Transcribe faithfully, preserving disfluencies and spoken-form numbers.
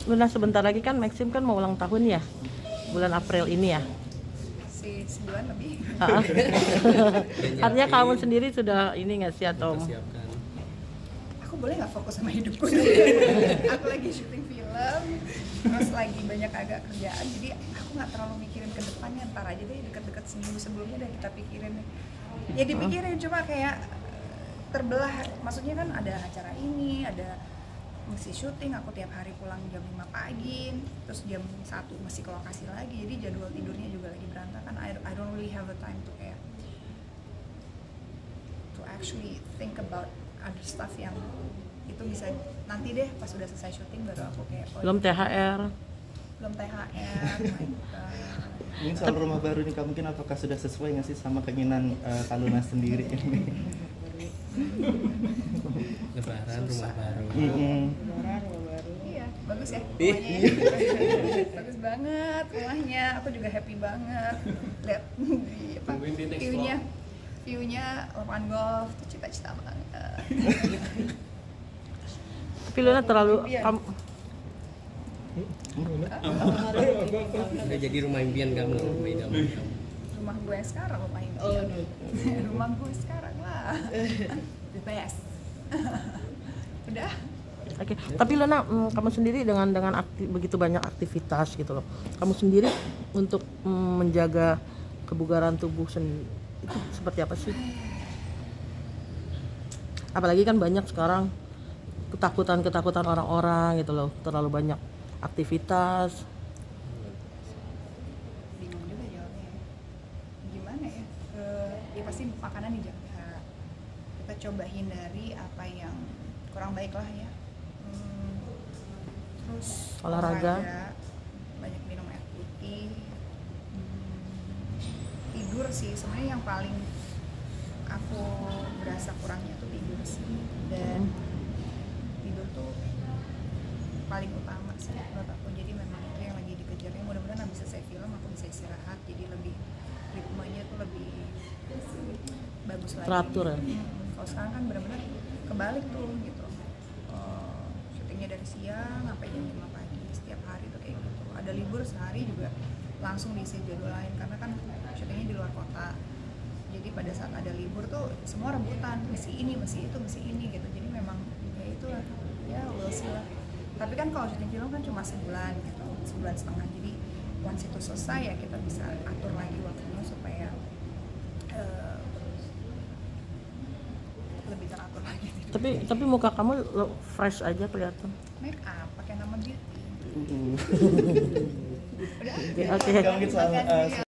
Luna, sebentar lagi kan Maxim kan mau ulang tahun ya, bulan April ini ya. Si sebulan lebih. Artinya kamu sendiri sudah ini nggak sih atau? Aku boleh nggak fokus sama hidupku? Aku lagi syuting film, terus lagi banyak agak kerjaan, jadi aku nggak terlalu mikirin ke depannya. Ntar aja deh, dekat-dekat seminggu sebelumnya udah kita pikirin. Ya dipikirin, cuma kayak terbelah. Maksudnya kan ada acara ini, ada mesti syuting, aku tiap hari pulang jam lima pagi, terus jam satu masih ke lokasi lagi, jadi jadwal tidurnya juga lagi berantakan. I, I don't really have the time to kayak to actually think about other stuff yang itu bisa nanti deh pas udah selesai syuting baru aku kayak oh, Belum T H R. belum T H R. Mungkin soal rumah baru ini, mungkin apakah sudah sesuai nggak sih sama keinginan uh, Kak Luna sendiri ini? Lebaran rumah baru. Mm-hmm. Lebaran rumah baru. Iya, bagus ya rumahnya. Bagus banget rumahnya. Aku juga happy banget. Lihat di apa? View-nya. View-nya lapangan golf, itu cita-cita banget. Tapi Luna terlalu kamu Udah jadi rumah impian kamu, rumah idaman kamu. Rumah gue yang sekarang rumah impian. Oh, no. Rumah gue sekarang lah. The best. Udah. Oke, tapi Luna, mm, kamu sendiri dengan dengan aktif, begitu banyak aktivitas gitu loh. Kamu sendiri untuk mm, menjaga kebugaran tubuh sendiri itu seperti apa sih? Apalagi kan banyak sekarang ketakutan-ketakutan orang-orang gitu loh, terlalu banyak aktivitas. Bingung juga jawabnya. Gimana ya? Uh, ya pasti makanan dijaga. Kita coba hindari apa yang kurang baik lah ya. Hmm, terus Olahraga. olahraga, banyak minum air putih. Hmm, tidur sih sebenarnya yang paling aku berasa kurangnya tuh tidur sih. Dan tidur tuh paling utama sih menurut aku, jadi memang itu yang lagi dikejarnya. Mudah-mudahan habis selesai film aku bisa istirahat, jadi lebih ritmenya tuh lebih bagus lagi. Teratur ya? Hmm, kalau sekarang kan benar-benar kebalik tuh gitu. Uh, syutingnya dari siang sampai jam lima pagi setiap hari tuh kayak gitu. Ada libur sehari juga langsung diisi jadwal lain karena kan syutingnya di luar kota. Jadi pada saat ada libur tuh semua rebutan, mesti ini, mesti itu, mesti ini gitu. Jadi memang kayak itulah, ya we'll see lah. Tapi kan kalau syuting film kan cuma sebulan gitu, sebulan setengah. Jadi once itu selesai ya kita bisa atur lagi waktunya supaya uh, lebih teratur lagi. Tapi tapi muka kamu lo- fresh aja kelihatan. Make up, pakai nama beauty. Mm-hmm. Udah? Oke. Mungkin soal, uh,